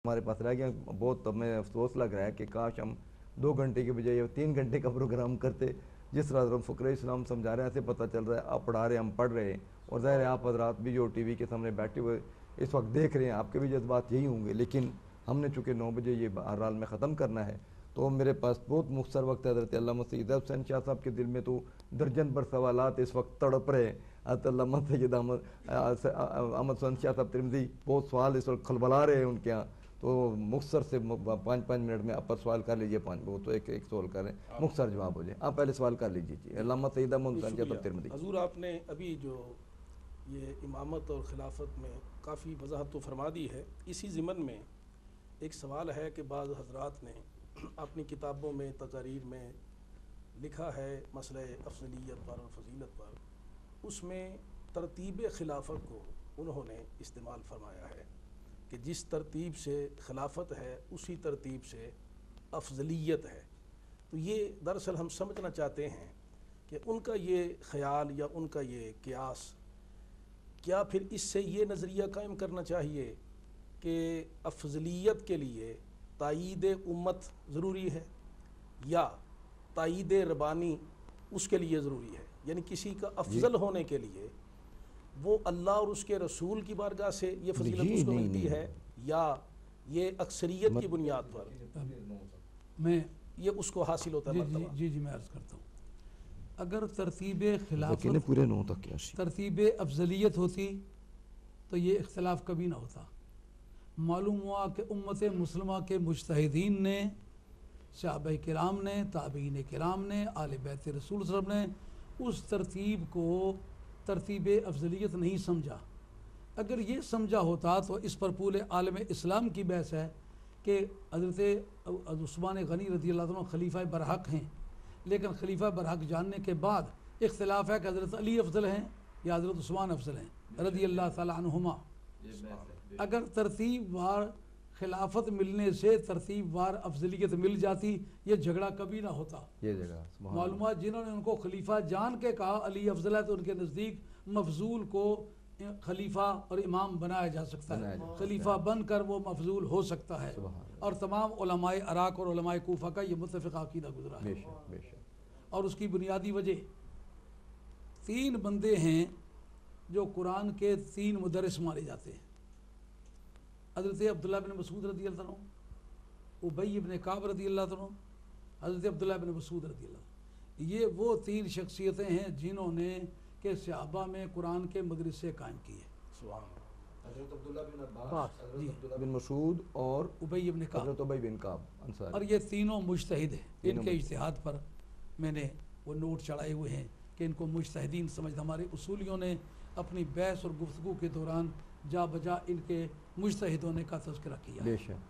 ہمارے پاس رہ گیا بہت. ہمیں افسوس لگ رہا ہے کہ کاش ہم 2 گھنٹے کے بجائے 3 گھنٹے کا پروگرام کرتے. جس طرح مفکر-e-اسلام سمجھا رہے ہیں ایسے پتہ چل رہا ہے آپ پڑھا رہے ہیں ہم پڑھ رہے ہیں, اور ظاہر ہے آپ حضرات بھی جو ٹی وی کے سامنے بیٹھے ہوئے اس وقت دیکھ رہے ہیں آپ کے بھی جذبات یہی ہوں گے. لیکن ہم نے چونکہ 9 بجے یہ بہرحال میں ختم کرنا ہے تو میرے پاس بہت مختصر وقت ہے. حضرت علامہ سید حسین شاہ صاحب کے دل میں تو درجن پر سوالات اس وقت تڑپ رہے ہیں. حضرت علامہ سید احمد حسین شاہ صاحب ترمذی بہت سوال اس وقت کھلبلا رہے ہیں ان کے یہاں. تو مختصر سے 5 منٹ میں آپ سوال کر لیجئے. 5 وہ تو ایک سوال کریں مختصر جواب ہو جائے. آپ پہلے سوال کر لیجئے. جی علامہ سید احمد حسین شاہ صاحب ترمذی. حضور آپ نے ابھی جو یہ امامت اور خلافت میں کافی وضاحت تو فرما دی ہے. اسی ضمن میں ایک سوال ہے کہ بعض حضرات نے اپنی کتابوں میں تقاریر میں لکھا ہے مسئلہ افضلیت پر اور فضیلت پر, اس میں ترتیب خلافت کو انہوں نے استعمال فرمایا ہے کہ جس ترتیب سے خلافت ہے اسی ترتیب سے افضلیت ہے. تو یہ دراصل ہم سمجھنا چاہتے ہیں کہ ان کا یہ خیال یا ان کا یہ قیاس کیا پھر اس سے یہ نظریہ قائم کرنا چاہیے کہ افضلیت کے لیے تائید امت ضروری ہے یا تائید ربانی اس کے لیے ضروری ہے؟ یعنی کسی کا افضل ہونے کے لیے وہ اللہ اور اس کے رسول کی بارگاہ سے یہ فضیلت اس کو ملتی ہے یا یہ اکثریت کی بنیاد پر میں یہ اس کو حاصل ہوتا ہے مرتبہ؟ جی میں عرض کرتا ہوں. اگر ترتیب خلافت پورے 9 تک ترتیب افضلیت ہوتی تو یہ اختلاف کبھی نہ ہوتا. معلوم ہوا کہ امت مسلمہ کے مجتہدین نے, صحابہ کرام نے, تابعین کرام نے, آل بیت رسول صلی اللہ علیہ وسلم نے اس ترتیب کو ترتیب افضلیت نہیں سمجھا. اگر یہ سمجھا ہوتا تو اس پر پورے عالم اسلام کی بحث ہے کہ حضرت عثمان غنی رضی اللہ عنہ خلیفہ برحق ہیں, لیکن خلیفہ برحق جاننے کے بعد اختلاف ہے کہ حضرت علی افضل ہیں یا حضرت عثمان افضل ہیں رضی اللہ تعالی عنہما. اگر ترتیب وار خلافت ملنے سے ترتیب وار افضلیت مل جاتی یہ جھگڑا کبھی نہ ہوتا. معلومات جنہوں نے ان کو خلیفہ جان کے کہا علی افضل ہے تو ان کے نزدیک مفضول کو خلیفہ اور امام بنایا جا سکتا ہے, خلیفہ بن کر وہ مفضول ہو سکتا ہے. اور تمام علماء عراق اور علماء کوفہ کا یہ متفق عقیدہ گزرا ہے. اور اس کی بنیادی وجہ 3 بندے ہیں جو قرآن کے 3 مدرس مانے جاتے ہیں. حضرت عبداللہ بن مسعود رضی اللہ عنہ, ابی بن کعب رضی اللہ عنہ, حضرت عبداللہ بن مسعود رضی اللہ عنہ. یہ وہ 3 شخصیتیں ہیں جنہوں نے کہ صحابہ میں قرآن کے مدرسے قائم کیے. حضرت عبداللہ بن عباس, حضرت عبداللہ بن مسعود اور ابی بن کعب, حضرت ابی بن کعب انصاری. اور یہ تینوں مجتہد ہیں. ان کے اجتہاد پر میں نے وہ نوٹ چڑھائے ہوئے ہیں کہ ان کو مجتہدین سمجھتا. ہمارے اصولیوں نے اپنی بحث اور گفتگو کے دوران جا بجا ان کے مجتہد ہونے کا تذکرہ کیا. بے شک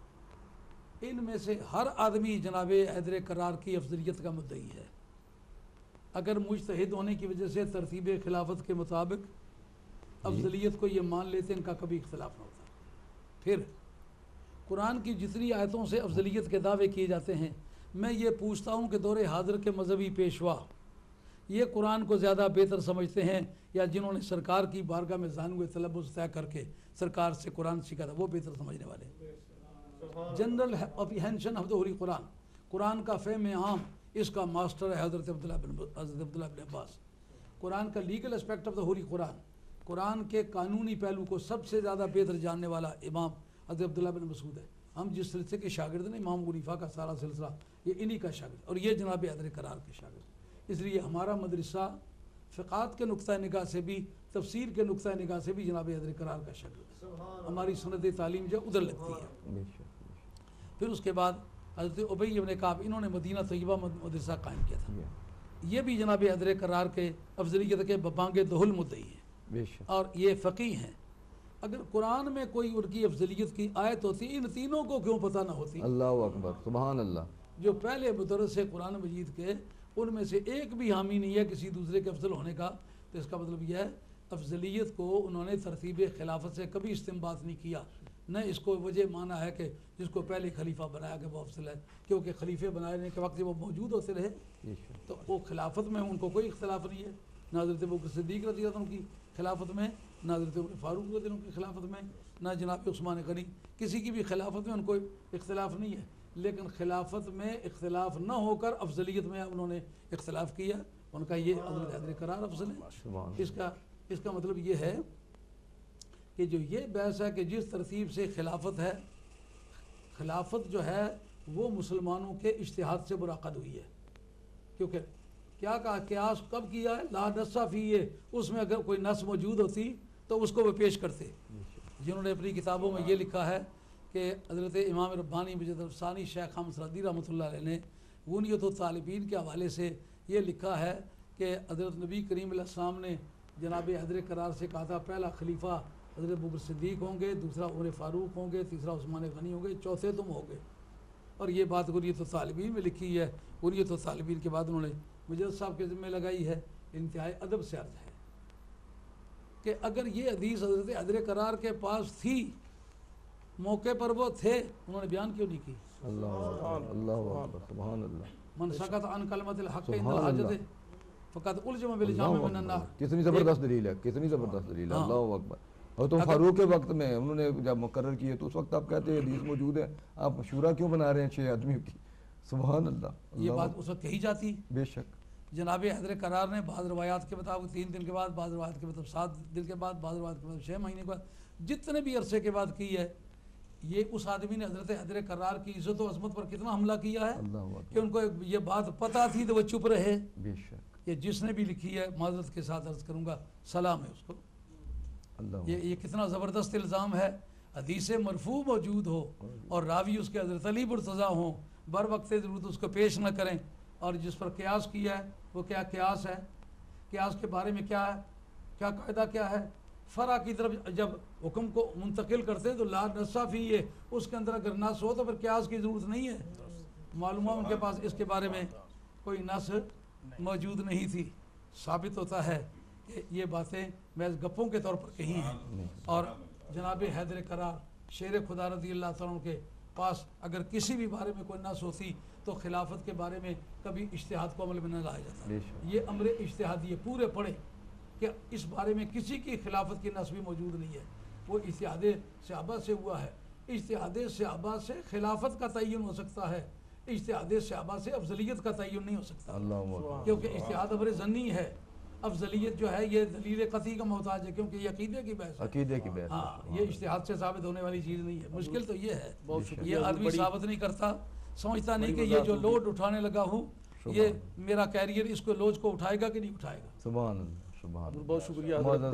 ان میں سے ہر آدمی جناب حیدر کرار کی افضلیت کا مدعی ہے. اگر مجتہد ہونے کی وجہ سے ترتیب خلافت کے مطابق افضلیت کو یہ مان لیتے ان کا کبھی اختلاف نہ ہوتا. پھر قرآن کی جتنی آیتوں سے افضلیت کے دعوے کیے جاتے ہیں, میں یہ پوچھتا ہوں کہ دور حاضر کے مذہبی پیشوا یہ قرآن کو زیادہ بہتر سمجھتے ہیں یا جنہوں نے سرکار کی بارگاہ میں زانوئے تلبس طے کر کے سرکار سے قرآن سیکھا تھا وہ بہتر سمجھنے والے ہیں؟ General apprehension of the holy Quran, قرآن کا فہم عام, اس کا ماسٹر ہے حضرت عبداللہ بن عباس. قرآن کا legal aspect of the holy Quran, قرآن کے قانونی پہلو کو سب سے زیادہ بہتر جاننے والا امام حضرت عبداللہ بن مسعود ہے. ہم جس سلسلے کے شاگرد ہیں امام حنیفہ کا سارا سلسلہ یہ انہی کا شاگرد, اور یہ جناب حیدر کرار کے شاگرد. اس لیے ہمارا مدرسہ فقات کے نقطہ نگاہ سے بھی, تفسیر کے نقطہ نگاہ سے بھی جناب حیدر کرار کا شاگرد ہے. ہماری سند تعلیم جو ادھر لگتی ہے. پھر اس کے بعد حضرت ابی بن کعب, انہوں نے مدینہ طیبہ مدرسہ قائم کیا تھا. یہ بھی جناب حیدر کرار کے افضلیت کے ببانگ دہل مدعی ہیں اور یہ فقیہ ہیں. اگر قرآن میں کوئی ان کی افضلیت کی آیت ہوتی ان تینوں کو کیوں پتہ نہ ہوتی؟ اللہ اکبر, سبحان اللہ. جو پہلے مدرس قرآن مجید کے ان میں سے ایک بھی حامی نہیں ہے کسی دوسرے کے افضل ہونے کا. تو اس کا مطلب یہ ہے افضلیت کو انہوں نے ترتیب خلافت سے کبھی استنباط نہیں کیا, نہ اس کو وجہ مانا ہے کہ جس کو پہلے خلیفہ بنایا کہ وہ افضل ہے, کیونکہ خلیفے بنانے کے وقت وہ موجود ہوتے رہے تو وہ خلافت میں ان کو کوئی اختلاف نہیں ہے. نہ حضرت ابوبکر صدیق رضی اللہ عنہ کی خلافت میں, نہ حضرت عمر فاروق رضی اللہ عنہ کی خلافت میں, نہ جناب عثمان غنی، کسی کی بھی خلافت میں ان کو اختلاف نہیں ہے، لیکن خلافت میں اختلاف نہ ہو کر افضلیت میں انہوں نے اختلاف کیا، ان کا یہ حضرت حیدر قرار افضل ہے۔ اس کا مطلب یہ ہے کہ جو یہ بحث ہے کہ جس ترتیب سے خلافت ہے، خلافت جو ہے وہ مسلمانوں کے اجتہاد سے منعقد ہوئی ہے، کیونکہ کیا کہا قیاس کب کیا ہے؟ لا نص فیہ، اس میں اگر کوئی نص موجود ہوتی تو اس کو وہ پیش کرتے، جنہوں نے اپنی کتابوں میں یہ لکھا ہے کہ حضرت امام ربانی مجد ثانی شیخ حمد رضی رحمۃ اللہ علیہ نے غنیت الطالبین کے حوالے سے یہ لکھا ہے کہ حضرت نبی کریم علیہ السلام نے جناب حیدر قرار سے کہا تھا پہلا خلیفہ حضرت ابوبکر صدیق ہوں گے، دوسرا عمر فاروق ہوں گے، تیسرا عثمان غنی ہوں گے، چوتھے تم ہو گے، اور یہ بات غنیت الطالبین میں لکھی ہے۔ غنیت الطالبین کے بعد انہوں نے مجد صاحب کے ذمہ لگائی ہے، انتہائی ادب سے عرض ہے کہ اگر یہ حدیث حضرت حیدر قرار کے پاس تھی، موقع پر وہ تھے، انہوں نے بیان کیوں نہیں کی؟ سبحان اللہ، من سکت عن کلمت الحق عند الحاجت فقد الجم بالجام من النار۔ کتنی زبردست دلیل ہے، کتنی زبردست دلیل ہے، اللہ اکبر۔ اور تو فاروق کے وقت میں انہوں نے جب مقرر کیے تو اس وقت آپ کہتے ہیں حدیث موجود ہے، آپ شورا کیوں بنا رہے ہیں 6 آدمیوں کی؟ سبحان اللہ، یہ بات اس وقت کہی جاتی۔ بے شک جناب حیدر قرار نے بعض روایات کے مطابق 3 دن کے بعد، بعض روایات کے مطابق 7 دن کے بعد، بعض روایات کے مطابق 6 مہینے کے بعد، جتنے بھی عرصے کے بعد کی ہے، یہ اس آدمی نے حضرت حیدر قرار کی عزت و عظمت پر کتنا حملہ کیا ہے کہ ان کو یہ بات پتہ تھی تو وہ چپ رہے۔ بے شک یہ جس نے بھی لکھی ہے، معذرت کے ساتھ عرض کروں گا، سلام ہے اس کو۔ یہ کتنا زبردست الزام ہے، حدیث مرفوع موجود ہو اور راوی اس کے حضرت علی مرتضیٰ ہوں، بر وقت ضرورت اس کو پیش نہ کریں، اور جس پر قیاس کیا ہے وہ کیا قیاس ہے؟ قیاس کے بارے میں کیا ہے، کیا قاعدہ کیا ہے؟ فرع کی طرف جب حکم کو منتقل کرتے تو لا نص فیہ، اس کے اندر اگر نص ہو تو پھر قیاس کی ضرورت نہیں ہے۔ معلوم ہے ان کے پاس اس کے بارے میں کوئی نص موجود نہیں تھی۔ ثابت ہوتا ہے کہ یہ باتیں محض گپوں کے طور پر کہی ہیں، اور جناب حیدر قرار شیر خدا رضی اللہ تعالیٰ عنہ کے پاس اگر کسی بھی بارے میں کوئی نص ہوتی تو خلافت کے بارے میں کبھی اجتہاد کو عمل میں نہ لایا جاتا۔ یہ امر اجتہادی ہے، پورے پڑھے کہ اس بارے میں کسی کی خلافت کی نص بھی موجود نہیں ہے، وہ اجتہاد صحابہ سے ہوا ہے۔ اجتہاد صحابہ سے خلافت کا تعین ہو سکتا ہے، اجتہاد صحابہ سے افضلیت کا تعین نہیں ہو سکتا، کیونکہ اجتہاد امر ظنی ہے، افضلیت جو ہے یہ دلیل قطعی کا محتاج ہے، کیونکہ یہ عقیدے کی بحث ہے، عقیدے کی بحث، ہاں یہ اجتہاد سے ثابت ہونے والی چیز نہیں ہے۔ مشکل تو یہ ہے، یہ آدمی ثابت نہیں کرتا، سمجھتا نہیں کہ یہ جو لوڈ اٹھانے لگا ہوں یہ میرا کیریئر اس کو لوج کو اٹھائے گا کہ نہیں اٹھائے گا۔ سبحان اللہ، سبحان اللہ۔ بہت شکریہ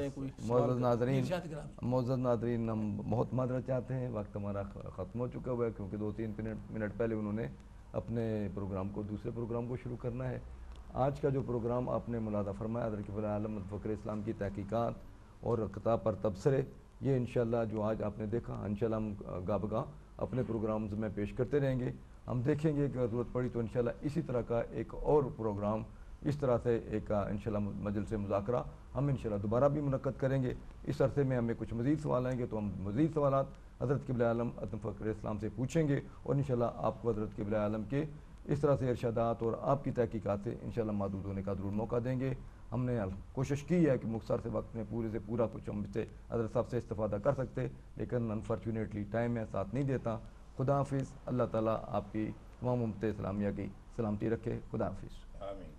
معزز ناظرین، ہم بہت معذرت چاہتے ہیں، وقت ہمارا ختم ہو چکا ہوا ہے، کیونکہ 2-3 منٹ پہلے انہوں نے اپنے پروگرام کو، دوسرے پروگرام کو شروع کرنا ہے۔ آج کا جو پروگرام آپ نے ملاحظہ فرمایا حضرت قبلہ عالم مفکر-ے-اسلام کی تحقیقات اور کتاب پر تبصرے، یہ انشاءاللہ جو آج آپ نے دیکھا، انشاءاللہ ہم گاہ بگاہ اپنے پروگرامز میں پیش کرتے رہیں گے۔ ہم دیکھیں گے کہ ضرورت پڑی تو انشاءاللہ اسی طرح کا ایک اور پروگرام، اس طرح سے ایک انشاءاللہ مجلس مذاکرہ ہم انشاءاللہ دوبارہ بھی منعقد کریں گے۔ اس عرصے میں ہمیں کچھ مزید سوال آئیں گے تو ہم مزید سوالات حضرت قبلہ عالم مفکر-ے-اسلام سے پوچھیں گے، اور انشاءاللہ آپ کو حضرت قبلہ عالم کے اس طرح سے ارشادات اور آپ کی تحقیقات سے انشاءاللہ محدود ہونے کا ضرور موقع دیں گے۔ ہم نے کوشش کی ہے کہ مختصر سے وقت میں پورے سے پورا کچھ ہم سے حضرت صاحب سے استفادہ کر سکتے، لیکن انفارچونیٹلی ٹائم ہے ساتھ نہیں دیتا۔ خدا حافظ، اللہ تعالیٰ آپ کی تمام امت اسلامیہ کی سلامتی رکھے۔ خدا حافظ۔ آمین۔